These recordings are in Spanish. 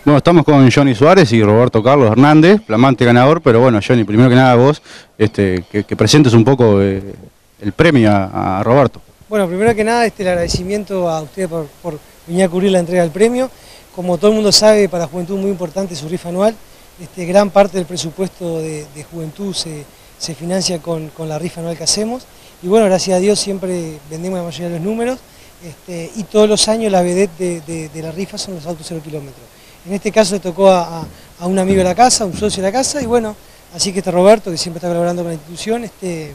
Bueno, estamos con Johnny Suárez y Roberto Carlos Hernández, flamante ganador, pero bueno, Johnny, primero que nada vos, que presentes un poco el premio a Roberto. Bueno, primero que nada, el agradecimiento a ustedes por venir a cubrir la entrega del premio. Como todo el mundo sabe, para Juventud es muy importante su rifa anual. Gran parte del presupuesto de Juventud se financia con la rifa anual que hacemos. Y bueno, gracias a Dios siempre vendemos la mayoría de los números. Y todos los años la vedette de la rifa son los autos 0 kilómetros. En este caso le tocó a un amigo de la casa, un socio de la casa, y bueno, así que Roberto, que siempre está colaborando con la institución, este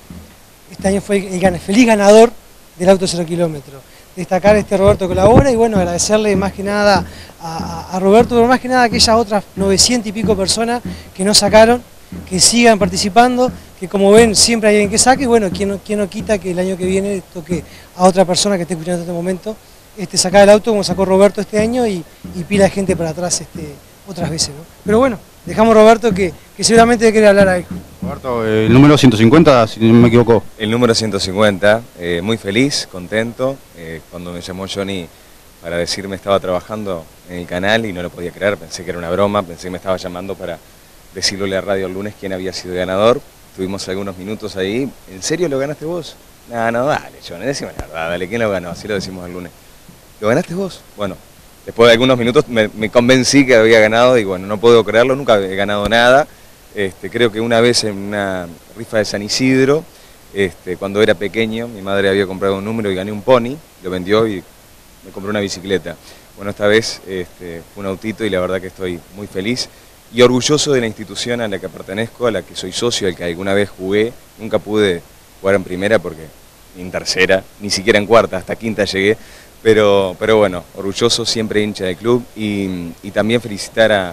año fue el feliz ganador del auto 0 kilómetros. Destacar Roberto colabora y bueno, agradecerle más que nada a Roberto, pero más que nada a aquellas otras 900 y pico personas que no sacaron, que sigan participando, que como ven siempre hay alguien que saque, y bueno, quién no quita que el año que viene toque a otra persona que esté escuchando en este momento sacar el auto como sacó Roberto este año y pila de gente para atrás otras veces, ¿no? Pero bueno, dejamos a Roberto que seguramente quiere hablar ahí. Roberto, el número 150, si no me equivoco. El número 150, muy feliz, contento. Cuando me llamó Johnny para decirme estaba trabajando en el canal y no lo podía creer, pensé que era una broma, pensé que me estaba llamando para decirle a la radio el lunes quién había sido el ganador. Tuvimos algunos minutos ahí. ¿En serio lo ganaste vos? No, dale, Johnny, decime la verdad, dale, ¿quién lo ganó? Así lo decimos el lunes. ¿Lo ganaste vos? Bueno, después de algunos minutos me convencí que había ganado y bueno, no puedo creerlo, nunca he ganado nada. Creo que una vez en una rifa de San Isidro, cuando era pequeño, mi madre había comprado un número y gané un pony, lo vendió y me compró una bicicleta. Bueno, esta vez fue un autito y la verdad que estoy muy feliz y orgulloso de la institución a la que pertenezco, a la que soy socio, al que alguna vez jugué. Nunca pude jugar en primera porque ni en tercera, ni siquiera en cuarta, hasta quinta llegué. Pero bueno, orgulloso, siempre hincha del club y también felicitar a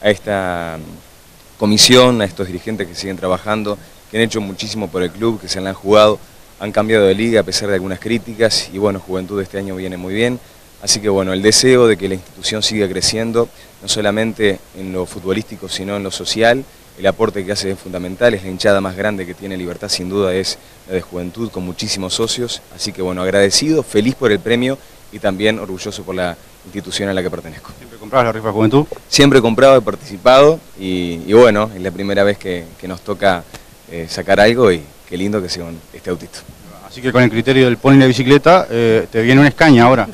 esta comisión, a estos dirigentes que siguen trabajando, que han hecho muchísimo por el club, que se la han jugado, han cambiado de liga a pesar de algunas críticas y bueno, Juventud este año viene muy bien. Así que bueno, el deseo de que la institución siga creciendo, no solamente en lo futbolístico, sino en lo social. El aporte que hace es fundamental, es la hinchada más grande que tiene Libertad, sin duda es la de Juventud, con muchísimos socios. Así que bueno, agradecido, feliz por el premio y también orgulloso por la institución a la que pertenezco. ¿Siempre comprabas la rifa Juventud? Siempre he comprado, he participado y bueno, es la primera vez que nos toca sacar algo y qué lindo que sea este autito. Así que con el criterio del pony y la bicicleta, te viene una escaña ahora.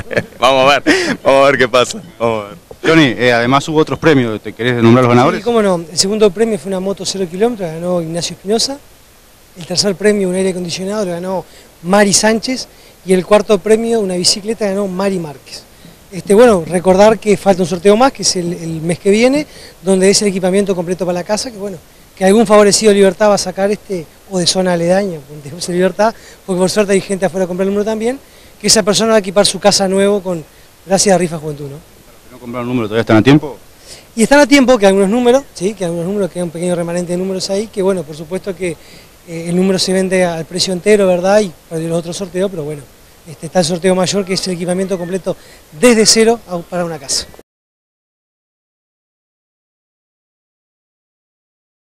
Vamos a ver qué pasa. Vamos a ver. Johnny, además hubo otros premios, ¿te querés nombrar los ganadores? Sí, cómo no. El segundo premio fue una moto 0 kilómetros, ganó Ignacio Espinosa. El tercer premio, un aire acondicionado, lo ganó Mari Sánchez. Y el cuarto premio, una bicicleta, ganó Mari Márquez. Bueno, recordar que falta un sorteo más, que es el mes que viene, donde es el equipamiento completo para la casa, que bueno, que algún favorecido de Libertad va a sacar o de zona aledaña, de Libertad, porque por suerte hay gente afuera a comprar el número también, que esa persona va a equipar su casa nuevo gracias a Rifa Juventud, ¿no? ¿No compraron número, todavía están a tiempo? Y están a tiempo, que algunos números, sí, que algunos números, queda un pequeño remanente de números ahí, que bueno, por supuesto que el número se vende al precio entero, ¿verdad? Y para los otros sorteos, pero bueno, está el sorteo mayor, que es el equipamiento completo desde cero para una casa.